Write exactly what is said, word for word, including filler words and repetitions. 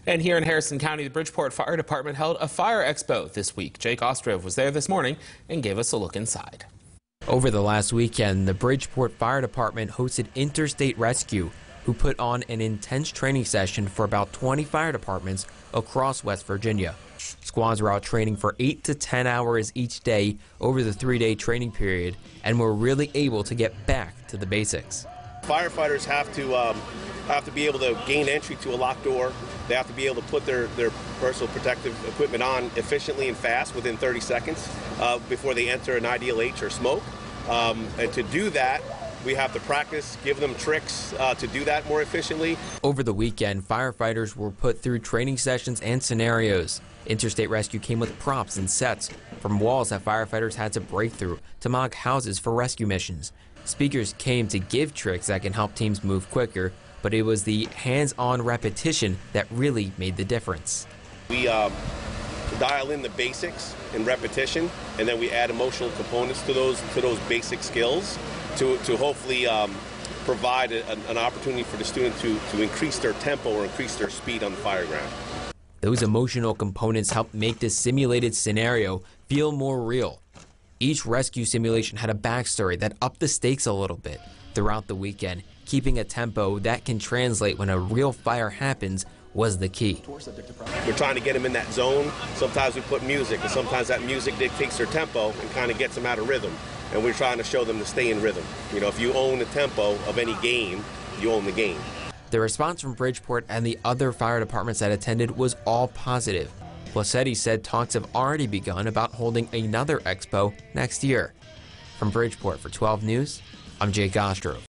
And here in Harrison County, the Bridgeport Fire Department held a fire expo this week. Jake Ostrov was there this morning and gave us a look inside. Over the last weekend, the Bridgeport Fire Department hosted Interstate Rescue, who put on an intense training session for about twenty fire departments across West Virginia. Squads were out training for eight to ten hours each day over the three-day training period and were really able to get back to the basics. Firefighters have to um, have to be able to gain entry to a locked door. They have to be able to put their, their personal protective equipment on efficiently and fast within thirty seconds uh, before they enter an ideal H or smoke. Um, and to do that, we have to practice, give them tricks uh, to do that more efficiently. Over the weekend, firefighters were put through training sessions and scenarios. Interstate Rescue came with props and sets, from walls that firefighters had to break through to mock houses for rescue missions. Speakers came to give tricks that can help teams move quicker, but it was the hands-on repetition that really made the difference. We um, dial in the basics in repetition, and then we add emotional components to those to those basic skills to, to hopefully um, provide a, an opportunity for the student to, to increase their tempo or increase their speed on the fire ground. Those emotional components helped make this simulated scenario feel more real. Each rescue simulation had a backstory that upped the stakes a little bit throughout the weekend. Keeping a tempo that can translate when a real fire happens was the key. We're trying to get them in that zone. Sometimes we put music, and sometimes that music dictates their tempo and kind of gets them out of rhythm. And we're trying to show them to stay in rhythm. You know, if you own the tempo of any game, you own the game. The response from Bridgeport and the other fire departments that attended was all positive. Placetti said talks have already begun about holding another expo next year. From Bridgeport for twelve News, I'm Jake Ostrov.